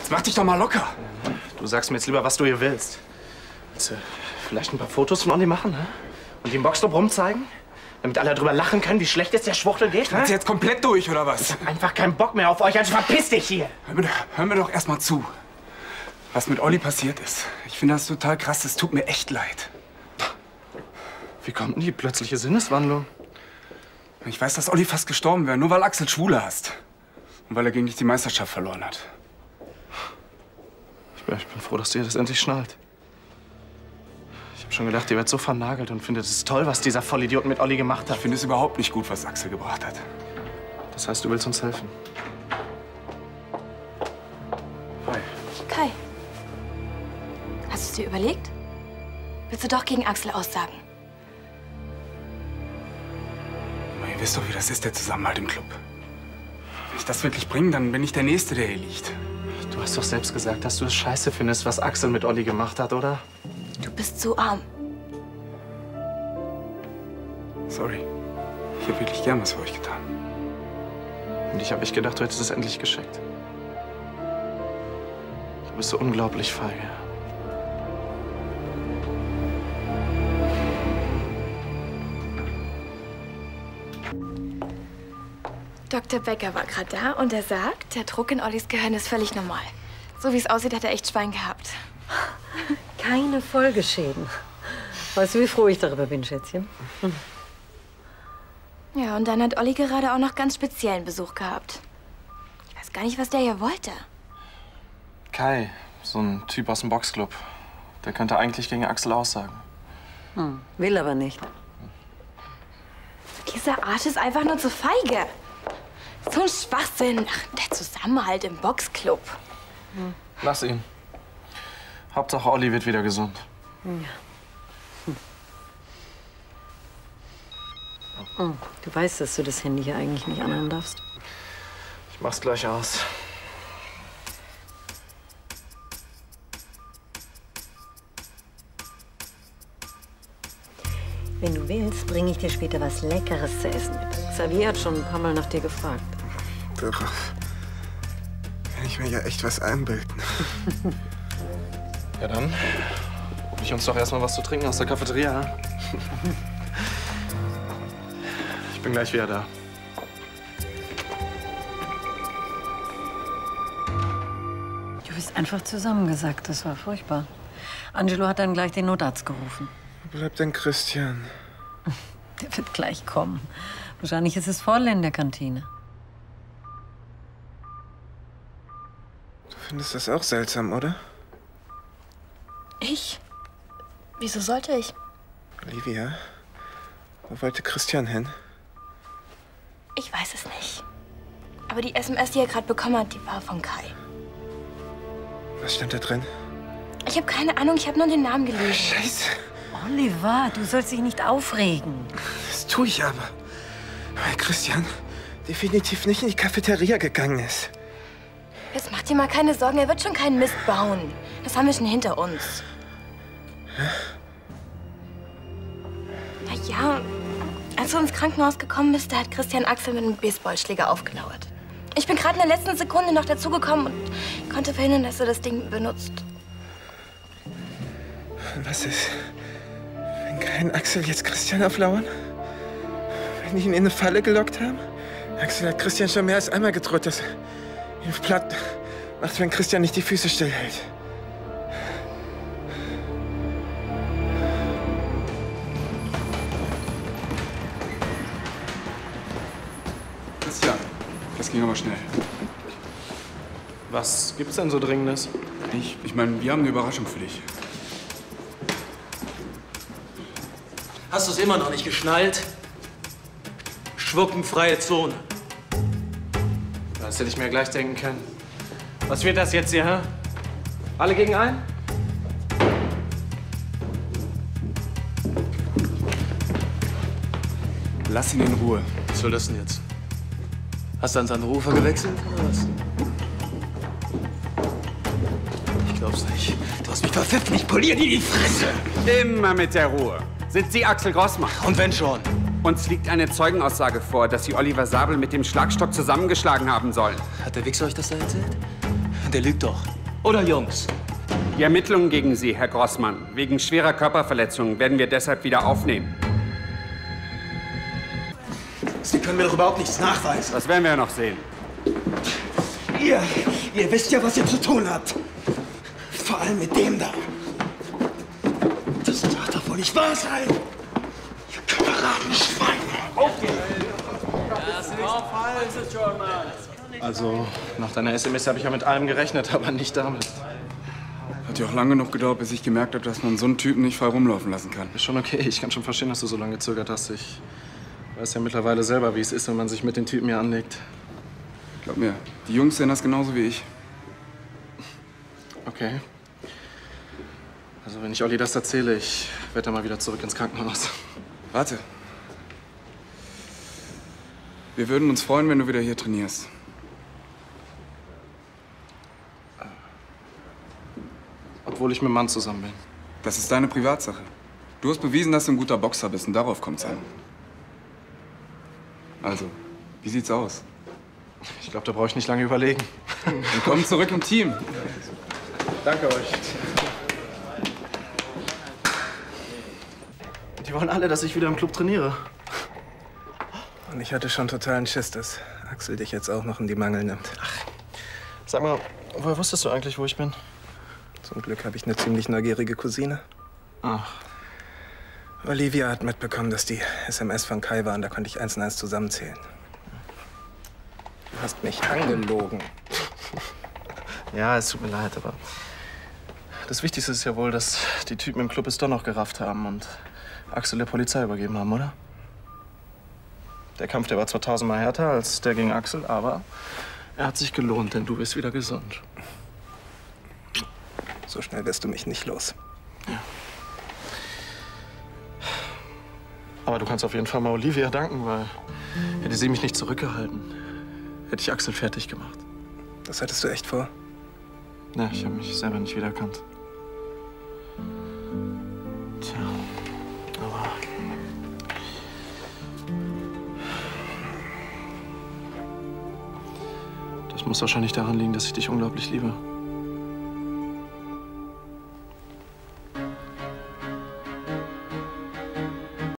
Jetzt mach dich doch mal locker. Du sagst mir jetzt lieber, was du hier willst. Willst du vielleicht ein paar Fotos von Olli machen, ne? Und die im Boxclub rumzeigen? Damit alle drüber lachen können, wie schlecht es der Schwuchtel geht, ne? Ist jetzt komplett durch, oder was? Ich hab einfach keinen Bock mehr auf euch, also verpiss dich hier! Hör mir doch erst mal zu. Was mit Olli passiert ist. Ich finde das total krass, das tut mir echt leid. Wie kommt denn die plötzliche Sinneswandlung? Ich weiß, dass Olli fast gestorben wäre, nur weil Axel Schwule hasst. Und weil er gegen dich die Meisterschaft verloren hat. Ich bin froh, dass dir das endlich schnallt. Ich habe schon gedacht, ihr werdet so vernagelt und findet es toll, was dieser Vollidiot mit Olli gemacht hat. Ich finde es überhaupt nicht gut, was Axel gebracht hat. Das heißt, du willst uns helfen? Hi. Kai, hast du es dir überlegt? Willst du doch gegen Axel aussagen? Ihr wisst doch, wie das ist, der Zusammenhalt im Club. Wenn ich das wirklich bringe, dann bin ich der Nächste, der hier liegt. Du hast doch selbst gesagt, dass du es scheiße findest, was Axel mit Olli gemacht hat, oder? Du bist so arm. Sorry. Ich habe wirklich gern was für euch getan. Und ich habe echt gedacht, du hättest es endlich gescheckt. Du bist so unglaublich feige. Dr. Becker war gerade da und er sagt, der Druck in Ollis Gehirn ist völlig normal. So wie es aussieht, hat er echt Schwein gehabt. Keine Folgeschäden. Weißt du, wie froh ich darüber bin, Schätzchen? Ja, und dann hat Olli gerade auch noch ganz speziellen Besuch gehabt. Ich weiß gar nicht, was der hier wollte. Kai, so ein Typ aus dem Boxclub. Der könnte eigentlich gegen Axel aussagen. Will aber nicht. Dieser Arsch ist einfach nur zu feige. So ein Schwachsinn. Ach, der Zusammenhalt im Boxclub. Lass ihn. Hauptsache, Olli wird wieder gesund. Ja. Du weißt, dass du das Handy hier eigentlich nicht anhaben darfst. Ich mach's gleich aus. Wenn du willst, bringe ich dir später was Leckeres zu essen mit. Xavier hat schon ein paar Mal nach dir gefragt. Darauf kann ich mir ja echt was einbilden. Ja dann, hol ich uns doch erstmal was zu trinken aus der Cafeteria. Ne? Ich bin gleich wieder da. Du bist einfach zusammengesackt. Das war furchtbar. Angelo hat dann gleich den Notarzt gerufen. Wo bleibt denn Christian? Der wird gleich kommen. Wahrscheinlich ist es voll in der Kantine. Du findest das auch seltsam, oder? Ich? Wieso sollte ich? Olivia, wo wollte Christian hin? Ich weiß es nicht. Aber die SMS, die er gerade bekommen hat, die war von Kai. Was stand da drin? Ich habe keine Ahnung, ich habe nur den Namen gelesen. Scheiße. Oliver, du sollst dich nicht aufregen. Das tue ich aber. Weil Christian definitiv nicht in die Cafeteria gegangen ist. Jetzt mach dir mal keine Sorgen, er wird schon keinen Mist bauen. Das haben wir schon hinter uns. Na ja, als du ins Krankenhaus gekommen bist, da hat Christian Axel mit einem Baseballschläger aufgelauert. Ich bin gerade in der letzten Sekunde noch dazugekommen und konnte verhindern, dass er das Ding benutzt. Und was ist, wenn Kai und Axel jetzt Christian auflauern? Wenn die ihn in eine Falle gelockt haben? Axel hat Christian schon mehr als einmal gedroht, dass er ihn platt macht, wenn Christian nicht die Füße stillhält. Christian, das ging aber schnell. Was gibt's denn so Dringendes? Ich meine, wir haben eine Überraschung für dich. Hast du es immer noch nicht geschnallt? Schwuckenfreie Zone. Das hätte ich mir gleich denken können. Was wird das jetzt hier, hä? Alle gegen einen? Lass ihn in Ruhe. Was soll das denn jetzt? Hast du an seinen Rufer gewechselt, oder was? Ich glaub's nicht. Du hast mich verpfiffen, ich polier dir die Fresse! Immer mit der Ruhe. Sind Sie Axel Grossmann? Und wenn schon? Uns liegt eine Zeugenaussage vor, dass Sie Oliver Sabel mit dem Schlagstock zusammengeschlagen haben sollen. Hat der Wichser euch das da erzählt? der lügt doch. Oder, Jungs? Die Ermittlungen gegen Sie, Herr Grossmann, wegen schwerer Körperverletzung werden wir deshalb wieder aufnehmen. Sie können mir doch überhaupt nichts nachweisen. Das werden wir ja noch sehen. Ihr wisst ja, was ihr zu tun habt. Vor allem mit dem da. Das darf doch wohl nicht wahr sein. Ihr Kameradenschweine. Also, nach deiner SMS habe ich ja mit allem gerechnet, aber nicht damit. Hat ja auch lange genug gedauert, bis ich gemerkt habe, dass man so einen Typen nicht frei rumlaufen lassen kann. Ist schon okay. Ich kann schon verstehen, dass du so lange gezögert hast. Ich weiß ja mittlerweile selber, wie es ist, wenn man sich mit den Typen hier anlegt. Glaub mir, die Jungs sehen das genauso wie ich. Okay. Also, wenn ich Olli das erzähle, ich werde dann mal wieder zurück ins Krankenhaus. Warte. Wir würden uns freuen, wenn du wieder hier trainierst. Obwohl ich mit dem Mann zusammen bin. Das ist deine Privatsache. Du hast bewiesen, dass du ein guter Boxer bist und darauf kommt's an. Also, wie sieht's aus? Ich glaube, da brauche ich nicht lange überlegen. Willkommen zurück im Team. Danke euch. Die wollen alle, dass ich wieder im Club trainiere. Und ich hatte schon totalen Schiss, dass Axel dich jetzt auch noch in die Mangel nimmt. Sag mal, woher wusstest du eigentlich, wo ich bin? Zum Glück habe ich eine ziemlich neugierige Cousine. Ach. Olivia hat mitbekommen, dass die SMS von Kai waren. Da konnte ich 1 und 1 zusammenzählen. Du hast mich angelogen. Ja, es tut mir leid, aber das Wichtigste ist ja wohl, dass die Typen im Club es doch noch gerafft haben und Axel der Polizei übergeben haben, oder? Der Kampf, der war zwar 1000-mal härter als der gegen Axel, aber er hat sich gelohnt, denn du bist wieder gesund. So schnell wirst du mich nicht los. Ja. Aber du kannst auf jeden Fall mal Olivia danken, weil hätte sie mich nicht zurückgehalten, hätte ich Axel fertig gemacht. Das hattest du echt vor? Ja, ich habe mich selber nicht wiedererkannt. Tja, aber das muss wahrscheinlich daran liegen, dass ich dich unglaublich liebe.